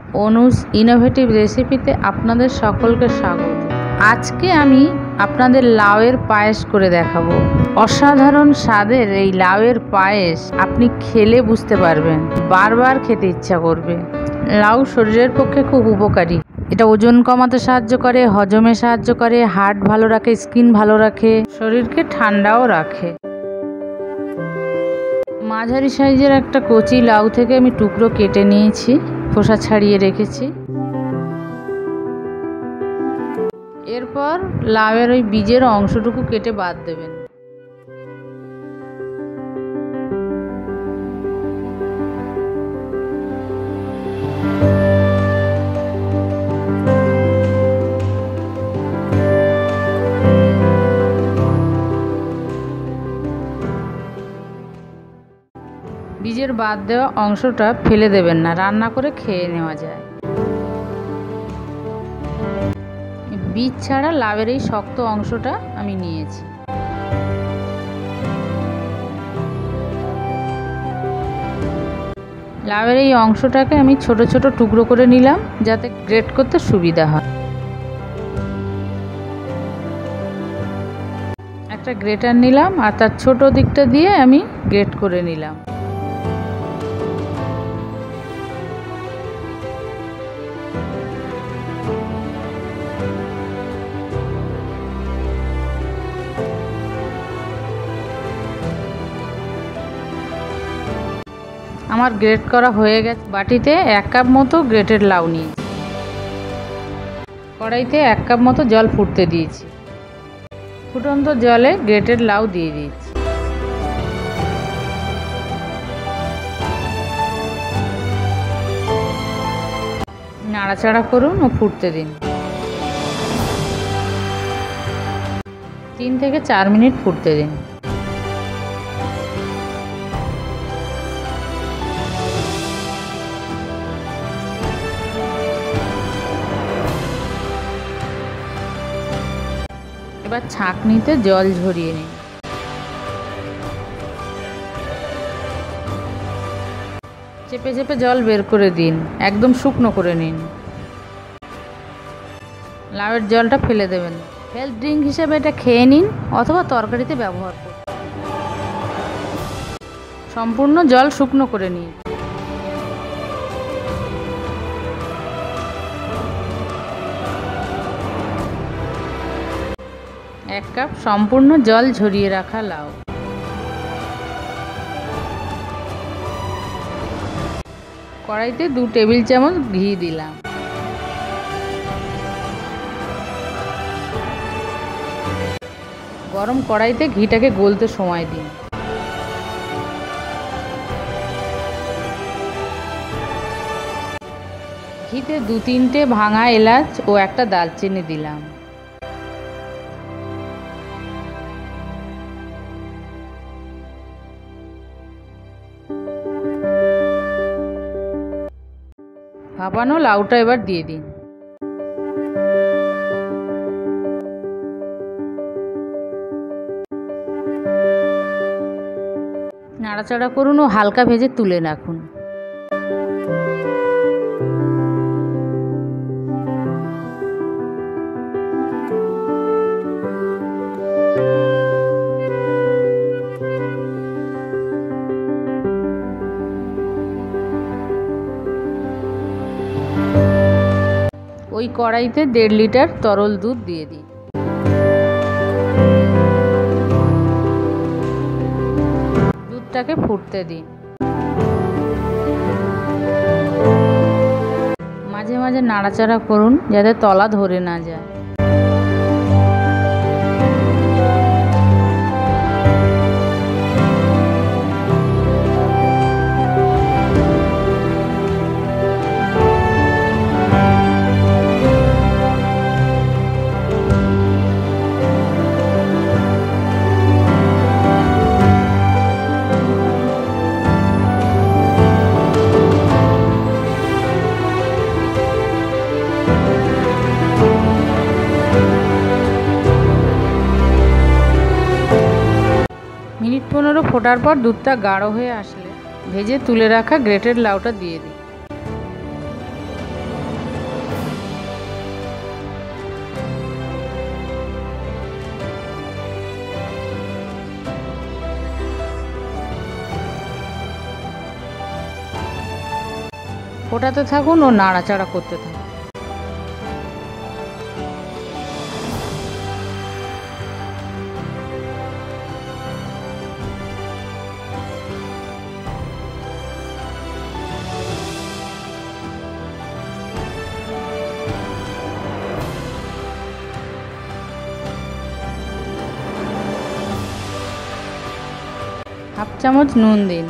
অনুজ innovative রেসিপিতে আপনাদের সকলকে স্বাগত। আজকে আমি আপনাদের লাউয়ের পায়েস করে দেখাবো। অসাধারণ স্বাদের এই লাউয়ের পায়েস আপনি খেলে বুঝতে পারবেন, বারবার খেতে ইচ্ছা করবে। লাউ শরীরের পক্ষে খুব উপকারী। এটা ওজন কমাতে সাহায্য করে, হজমে সাহায্য করে, হার্ট ভালো রাখে, স্কিন ভালো রাখে, শরীরকে ঠান্ডাও রাখে। মাঝারি সাইজের একটা কচি লাউ থেকে আমি টুকরো কেটে নিয়েছি, খোসা ছাড়িয়ে রেখেছি। এরপর লাউয়ের ওই বীজের অংশটুকু কেটে বাদ দেবেন। বীজের বাদ দেওয়া অংশটা ফেলে দেবেন না, রান্না করে খেয়ে নেওয়া যায়। বীজ ছাড়া লাউয়ের এই শক্ত অংশটা আমি নিয়েছি। লাউয়ের এই অংশটাকে আমি ছোট ছোট টুকরো করে নিলাম, যাতে গ্রেট করতে সুবিধা হয়। একটা গ্রেটার নিলাম আর তার ছোট দিকটা দিয়ে আমি গ্রেট করে নিলাম। আমার গ্রেট করা হয়ে গেছে। বাটিতে 1 কাপ মতো গ্রেটেড লাউ নিয়েছি। কড়াইতে 1 কাপ মতো জল ফুটতে দিয়েছি। ফুটন্ত জলে গ্রেটেড লাউ দিয়ে দিয়েছি। নাড়াচাড়া করুন ও ফুটতে দিন। 3 থেকে 4 মিনিট ফুটতে দিন। এবার ছাঁকনিতে জল ঝরিয়ে নিন। চেপে চেপে জল বের করে দিন, একদম শুকনো করে নিন। লাউয়ের জলটা ফেলে দেবেন। হেলথ ড্রিঙ্ক হিসেবে এটা খেয়ে নিন অথবা তরকারিতে ব্যবহার করুন। সম্পূর্ণ জল শুকনো করে নিন। এক কাপ সম্পূর্ণ জল ঝরিয়ে রাখা লাউ। কড়াইতে 2 টেবিল চামচ ঘি দিলাম। গরম কড়াইতে ঘিটাকে গলতে সময় দিন। ঘিতে 2-3টে ভাঙা এলাচ ও একটা দারচিনি দিলাম। ভাপানো লাউটা এবার দিয়ে দিন। নাড়াচাড়া করুন ও হালকা ভেজে তুলে রাখুন। ওই কড়াইতে 1.5 লিটার তরল দুধ দিয়ে দিই। দুধটাকে ফুটতে দিন। মাঝে মাঝে নাড়াচাড়া করুন যাতে তলা ধরে না যায়। মিনিট 15 ফোটার পর দুধটা গাঢ় হয়ে আসলে ভেজে তুলে রাখা গ্রেটেড লাউটা দিয়ে দিই। ফোটাতে থাকুন ও নাড়াচাড়া করতে থাকুন। হাফ চামচ নুন দিন।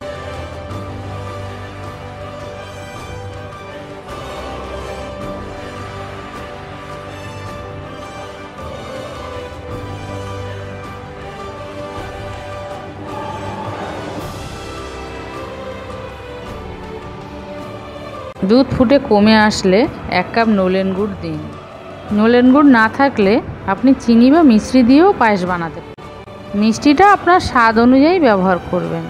দুধ ফুটে কমে আসলে 1 কাপ নলেন গুড় দিন। নলেন গুড় না থাকলে আপনি চিনি বা মিশ্রি দিয়েও পায়েস বানাতে পারেন। মিষ্টিটা আপনার স্বাদ অনুযায়ী ব্যবহার করবেন।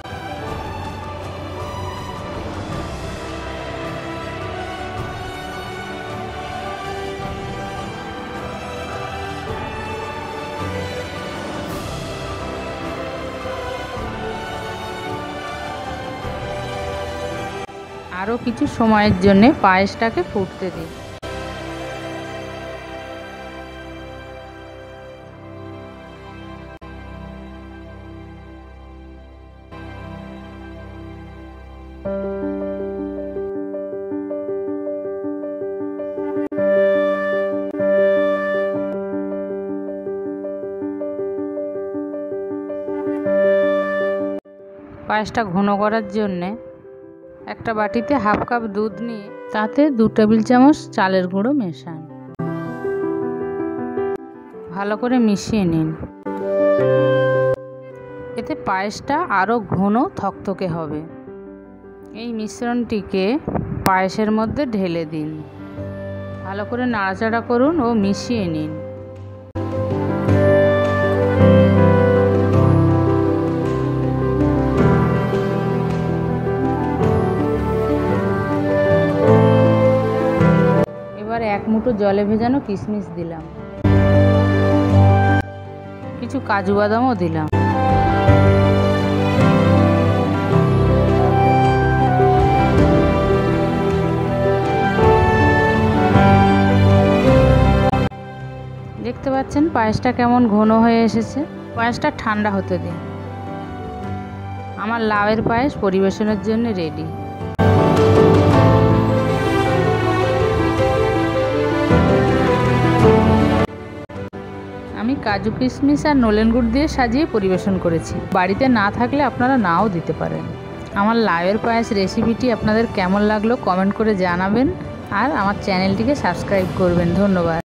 আরও কিছু সময়ের জন্য পায়েসটাকে ফুটতে দিন। পায়েসটা ঘন করার জন্যে একটা বাটিতে হাফ কাপ দুধ নিয়ে তাতে 2 টেবিল চামচ চালের গুঁড়ো মেশান। ভালো করে মিশিয়ে নিন। এতে পায়েসটা আরও ঘন থকথকে হবে। এই মিশ্রণটিকে পায়েসের মধ্যে ঢেলে দিন। ভালো করে নাড়াচাড়া করুন ও মিশিয়ে নিন। এবার 1 মুঠো জলে ভেজানো কিশমিশ দিলাম, কিছু কাজু বাদামও দিলাম। দেখতে পাচ্ছেন পায়েসটা কেমন ঘন হয়ে এসেছে। পায়েসটা ঠান্ডা হতে দিন। আমার লাউয়ের পায়েস পরিবেশনের জন্য রেডি। আমি কাজু কিশমিশ আর নলেন গুড় দিয়ে সাজিয়ে পরিবেশন করেছি। বাড়িতে না থাকলে আপনারা নাও দিতে পারেন। আমার লাউয়ের পায়েস রেসিপিটি আপনাদের কেমন লাগলো কমেন্ট করে জানাবেন আর আমার চ্যানেলটিকে সাবস্ক্রাইব করবেন। ধন্যবাদ।